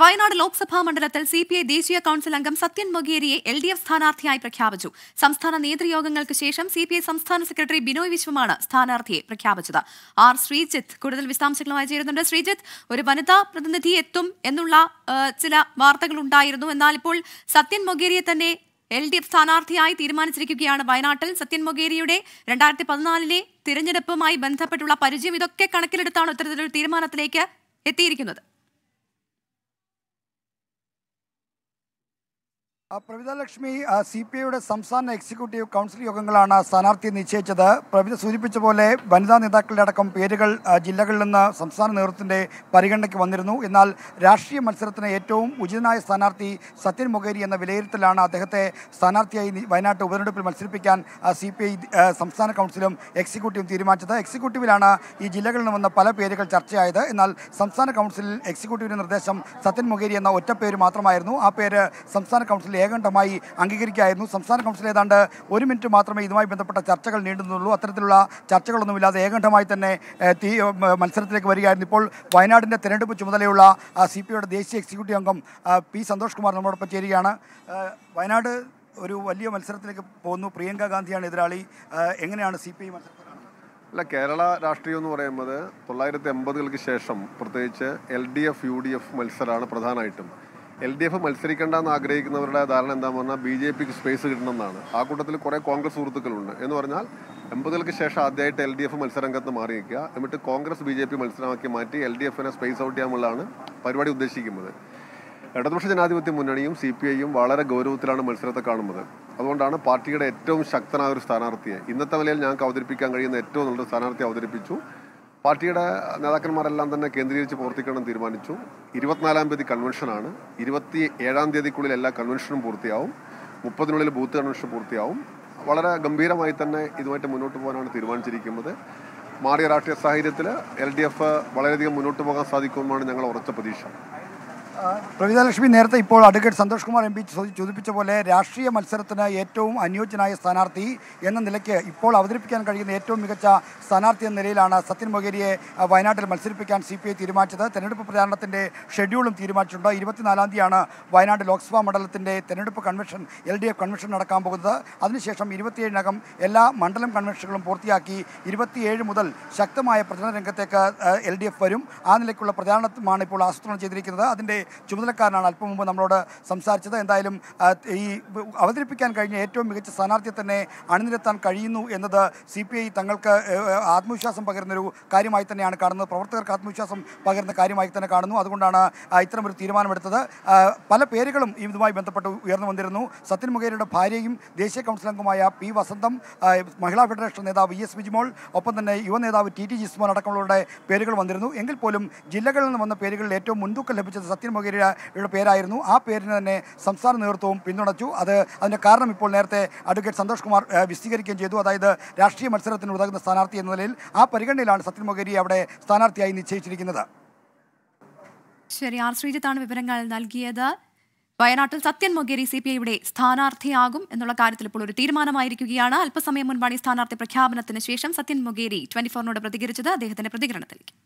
വയനാട് ലോക്സഭാ മണ്ഡലത്തിൽ സിപിഐ ദേശീയ കൌൺസിൽ അംഗം സത്യൻ മൊകേരിയെ LDF സ്ഥാനാർത്ഥിയായി പ്രഖ്യാപിച്ചു. സംസ്ഥാന നേതൃയോഗങ്ങൾക്ക് ശേഷം സിപിഐ സംസ്ഥാന സെക്രട്ടറി ബിനോയ് വിശ്വമാണ് സ്ഥാനാർത്ഥിയെ പ്രഖ്യാപിച്ചത്. ആർ ശ്രീജിത്ത് കൂടുതൽ വിശദാംശങ്ങളുമായി ചേരുന്നുണ്ട്. ശ്രീജിത്ത്, ഒരു വനിതാ പ്രതിനിധി എത്തും എന്നുള്ള ചില വാർത്തകളുണ്ടായിരുന്നു. എന്നാൽ ഇപ്പോൾ സത്യൻ മൊകേരിയെ തന്നെ LDF സ്ഥാനാർത്ഥിയായി തീരുമാനിച്ചിരിക്കുകയാണ്. വയനാട്ടിൽ സത്യൻ മൊകേരിയുടെ 2014 തിരഞ്ഞെടുപ്പുമായി ബന്ധപ്പെട്ടുള്ള പരിചയം ഇതൊക്കെ കണക്കിലെടുത്താണ് ഇത്തരത്തിലൊരു തീരുമാനത്തിലേക്ക് എത്തിയിരിക്കുന്നത്. പ്രവിത ലക്ഷ്മി, CPIയുടെ സംസ്ഥാന എക്സിക്യൂട്ടീവ് കൗൺസിൽ യോഗങ്ങളാണ് സ്ഥാനാർത്ഥിയെ നിശ്ചയിച്ചത്. പ്രവിത സൂചിപ്പിച്ച പോലെ വനിതാ നേതാക്കളുടെ അടക്കം പേരുകൾ ജില്ലകളിൽ നിന്ന് സംസ്ഥാന നേതൃത്വത്തിൻ്റെ പരിഗണനയ്ക്ക് വന്നിരുന്നു. എന്നാൽ രാഷ്ട്രീയ മത്സരത്തിന് ഏറ്റവും ഉചിതനായ സ്ഥാനാർത്ഥി സത്യൻ മൊകേരി എന്ന വിലയിരുത്തലാണ് അദ്ദേഹത്തെ സ്ഥാനാർത്ഥിയായി വയനാട്ട് ഉപതെരഞ്ഞെടുപ്പിൽ മത്സരിപ്പിക്കാൻ CPI സംസ്ഥാന കൗൺസിലും എക്സിക്യൂട്ടീവും തീരുമാനിച്ചത്. എക്സിക്യൂട്ടീവിലാണ് ഈ ജില്ലകളിൽ നിന്ന് വന്ന പല പേരുകൾ ചർച്ചയായത്. എന്നാൽ സംസ്ഥാന കൗൺസിലിൽ എക്സിക്യൂട്ടീവിൻ്റെ നിർദ്ദേശം സത്യൻ മൊകേരി എന്ന ഒറ്റ പേര് മാത്രമായിരുന്നു. ആ പേര് സംസ്ഥാന കൗൺസിൽ ഏകണ്ഠമായി അംഗീകരിക്കുകയായിരുന്നു. സംസ്ഥാന കൗൺസിൽ ഏതാണ്ട് 1 മിനിറ്റ് മാത്രമേ ഇതുമായി ബന്ധപ്പെട്ട ചർച്ചകൾ നീണ്ടുന്നുള്ളൂ. അത്തരത്തിലുള്ള ചർച്ചകളൊന്നുമില്ലാതെ ഏകണ്ഠമായി തന്നെ മത്സരത്തിലേക്ക് വരികയായിരുന്നു. ഇപ്പോൾ വയനാടിൻ്റെ തെരഞ്ഞെടുപ്പ് ചുമതലയുള്ള CPIയുടെ ദേശീയ എക്സിക്യൂട്ടീവ് അംഗം P സന്തോഷ് കുമാർ നമ്മളോടൊപ്പം ചേരുകയാണ്. വയനാട് ഒരു വലിയ മത്സരത്തിലേക്ക് പോകുന്നു. പ്രിയങ്ക ഗാന്ധിയാണ് എതിരാളി. എങ്ങനെയാണ് CPI മത്സരത്തിൽ? അല്ല, കേരള രാഷ്ട്രീയം എന്ന് പറയുന്നത് 1980-കൾക്ക് ശേഷം പ്രത്യേകിച്ച് LDF UDF മത്സരമാണ് പ്രധാനമായിട്ടും. LDF മത്സരിക്കേണ്ടെന്ന് ആഗ്രഹിക്കുന്നവരുടെ ധാരണ എന്താണെന്ന് പറഞ്ഞാൽ BJPക്ക് സ്പേസ് കിട്ടണമെന്നാണ്. ആ കൂട്ടത്തിൽ കുറേ കോൺഗ്രസ് സുഹൃത്തുക്കളുണ്ട്. എന്ന് പറഞ്ഞാൽ 80-കൾക്ക് ശേഷം ആദ്യമായിട്ട് LDF മത്സരരംഗത്ത് മാറി നിൽക്കുക, എന്നിട്ട് കോൺഗ്രസ് BJP മത്സരമാക്കി മാറ്റി LDFനെ സ്പേസ് ഔട്ട് ചെയ്യാനുള്ളതാണ് പരിപാടി ഉദ്ദേശിക്കുന്നത്. ഇടതുപക്ഷ ജനാധിപത്യ മുന്നണിയും CPIയും വളരെ ഗൗരവത്തിലാണ് മത്സരത്തെ കാണുന്നത്. അതുകൊണ്ടാണ് പാർട്ടിയുടെ ഏറ്റവും ശക്തനായ ഒരു സ്ഥാനാർത്ഥിയെ ഇന്നത്തെ നിലയിൽ ഞങ്ങൾക്ക് അവതരിപ്പിക്കാൻ കഴിയുന്ന ഏറ്റവും നല്ലൊരു സ്ഥാനാർത്ഥിയെ അവതരിപ്പിച്ചു. പാർട്ടിയുടെ നേതാക്കന്മാരെല്ലാം തന്നെ കേന്ദ്രീകരിച്ച് പ്രവർത്തിക്കണം തീരുമാനിച്ചു. 24-ാം തീയതി കൺവെൻഷനാണ്. 27-ാം തീയതിക്കുള്ളിൽ എല്ലാ കൺവെൻഷനും പൂർത്തിയാവും. 30-നുള്ളിൽ ബൂത്ത് കൺവെൻഷൻ പൂർത്തിയാവും. വളരെ ഗംഭീരമായി തന്നെ ഇതുമായിട്ട് മുന്നോട്ട് പോകാനാണ് തീരുമാനിച്ചിരിക്കുന്നത്. മാറിയ രാഷ്ട്രീയ സാഹചര്യത്തിൽ LDF വളരെയധികം മുന്നോട്ട് പോകാൻ സാധിക്കുമെന്നാണ് ഞങ്ങൾ ഉറച്ച പ്രതീക്ഷ. പ്രവിത ലക്ഷ്മി, നേരത്തെ ഇപ്പോൾ അഡ്വക്കേറ്റ് സന്തോഷ് കുമാർ MP സൂചിപ്പിച്ച പോലെ രാഷ്ട്രീയ മത്സരത്തിന് ഏറ്റവും അനുയോജ്യനായ സ്ഥാനാർത്ഥി എന്ന നിലയ്ക്ക് ഇപ്പോൾ അവതരിപ്പിക്കാൻ കഴിയുന്ന ഏറ്റവും മികച്ച സ്ഥാനാർത്ഥി എന്ന നിലയിലാണ് സത്യൻ മൊകേരിയെ വയനാട്ടിൽ മത്സരിപ്പിക്കാൻ CPI തീരുമാനിച്ചത്. തെരഞ്ഞെടുപ്പ് പ്രചാരണത്തിൻ്റെ ഷെഡ്യൂളും തീരുമാനിച്ചിട്ടുണ്ട്. 24-ാം തീയതിയാണ് വയനാട് ലോക്സഭാ മണ്ഡലത്തിൻ്റെ തെരഞ്ഞെടുപ്പ് കൺവെൻഷൻ LDF കൺവെൻഷൻ നടക്കാൻ പോകുന്നത്. അതിനുശേഷം 27-നകം എല്ലാ മണ്ഡലം കൺവെൻഷനുകളും പൂർത്തിയാക്കി 27 മുതൽ ശക്തമായ പ്രചരണ രംഗത്തേക്ക് LDF വരും. ആ നിലയ്ക്കുള്ള പ്രചാരണമാണ് ഇപ്പോൾ ആസൂത്രണം ചെയ്തിരിക്കുന്നത്. അതിൻ്റെ ചുമതലക്കാരനാണ് അല്പം മുമ്പ് നമ്മളോട് സംസാരിച്ചത്. എന്തായാലും ഈ അവതരിപ്പിക്കാൻ കഴിഞ്ഞ ഏറ്റവും മികച്ച സ്ഥാനാർത്ഥിയെ തന്നെ അണിനിരത്താൻ കഴിയുന്നു എന്നത് CPI തങ്ങൾക്ക് ആത്മവിശ്വാസം പകരുന്നൊരു കാര്യമായി തന്നെയാണ് കാണുന്നത്. പ്രവർത്തകർക്ക് ആത്മവിശ്വാസം പകരുന്ന കാര്യമായി തന്നെ കാണുന്നു. അതുകൊണ്ടാണ് ഇത്തരമൊരു തീരുമാനമെടുത്തത്. പല പേരുകളും ഇതുമായി ബന്ധപ്പെട്ട് ഉയർന്നു വന്നിരുന്നു. സത്യൻ മൊകേരിയുടെ ഭാര്യയും ദേശീയ കൗൺസിൽ അംഗമായ P വസന്തം, മഹിളാ ഫെഡറേഷൻ നേതാവ് ES വിജിമോൾ, ഒപ്പം തന്നെ യുവ നേതാവ് TT ജിസ്മോൻ അടക്കമുള്ളവരുടെ പേരുകൾ വന്നിരുന്നു. എങ്കിൽ പോലും ജില്ലകളിൽ നിന്ന് വന്ന പേരുകളിൽ ഏറ്റവും മുൻതൂക്കം ലഭിച്ചത് സത്യൻ മൊകേരിയുടെ പേരായിരുന്നു. ആ പേരിന് തന്നെ സംസ്ഥാന നേതൃത്വവും പിന്തുണച്ചു. അതിൻ്റെ കാരണം ഇപ്പോൾ നേരത്തെ അഡ്വക്കേറ്റ് സന്തോഷ് കുമാർ വിശദീകരിക്കുകയും ചെയ്തു. അതായത് രാഷ്ട്രീയ മത്സരത്തിന് ഉതകുന്ന സ്ഥാനാർത്ഥി എന്ന നിലയിൽ ആ പരിഗണനയിലാണ് സത്യൻ മൊകേരിയെ അവിടെ സ്ഥാനാർത്ഥിയായി നിശ്ചയിച്ചിരിക്കുന്നത്. ശരി, ആർ ശ്രീജിത്താണ് വിവരങ്ങൾ നൽകിയത്. വയനാട്ടിൽ സത്യൻ മൊകേരി CPIയുടെ സ്ഥാനാർത്ഥിയാകും എന്നുള്ള കാര്യത്തിൽ ഇപ്പോൾ ഒരു തീരുമാനമായിരിക്കുകയാണ്. അല്പസമയം മുൻപാണ് ഈ സ്ഥാനാർത്ഥി പ്രഖ്യാപനത്തിന് ശേഷം സത്യൻ മൊകേരി 24-നോട് പ്രതികരിച്ചത്. അദ്ദേഹത്തിന്റെ പ്രതികരണത്തിലേക്ക്.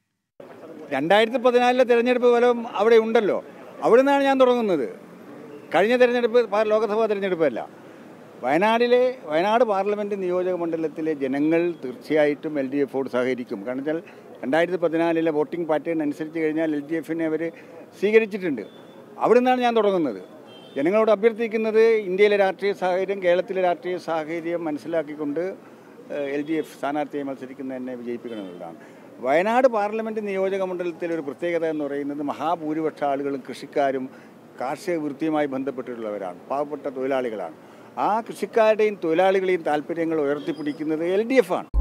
2014 തെരഞ്ഞെടുപ്പ് ഫലം അവിടെ ഉണ്ടല്ലോ, അവിടെ നിന്നാണ് ഞാൻ തുടങ്ങുന്നത്. കഴിഞ്ഞ തെരഞ്ഞെടുപ്പ് ലോക്സഭാ തെരഞ്ഞെടുപ്പല്ല. വയനാട് പാർലമെൻറ്റ് നിയോജക മണ്ഡലത്തിലെ ജനങ്ങൾ തീർച്ചയായിട്ടും LDFോട് സഹകരിക്കും. കാരണം വെച്ചാൽ 2014 വോട്ടിംഗ് പാറ്റേൺ അനുസരിച്ച് കഴിഞ്ഞാൽ LDFനെ അവർ സ്വീകരിച്ചിട്ടുണ്ട്. അവിടെ നിന്നാണ് ഞാൻ തുടങ്ങുന്നത്. ജനങ്ങളോട് അഭ്യർത്ഥിക്കുന്നത് ഇന്ത്യയിലെ രാഷ്ട്രീയ സാഹചര്യം, കേരളത്തിലെ രാഷ്ട്രീയ സാഹചര്യം മനസ്സിലാക്കിക്കൊണ്ട് LDF സ്ഥാനാർത്ഥിയെ മത്സരിക്കുന്നതിനെ വിജയിപ്പിക്കണമെന്നുള്ളതാണ്. വയനാട് പാർലമെൻറ്റ് നിയോജക മണ്ഡലത്തിലെ ഒരു പ്രത്യേകത എന്ന് പറയുന്നത് മഹാഭൂരിപക്ഷ ആളുകളും കൃഷിക്കാരും കാർഷിക വൃത്തിയുമായി ബന്ധപ്പെട്ടിട്ടുള്ളവരാണ്, പാവപ്പെട്ട തൊഴിലാളികളാണ്. ആ കൃഷിക്കാരുടെയും തൊഴിലാളികളെയും താല്പര്യങ്ങൾ ഉയർത്തിപ്പിടിക്കുന്നത് LDF ആണ്.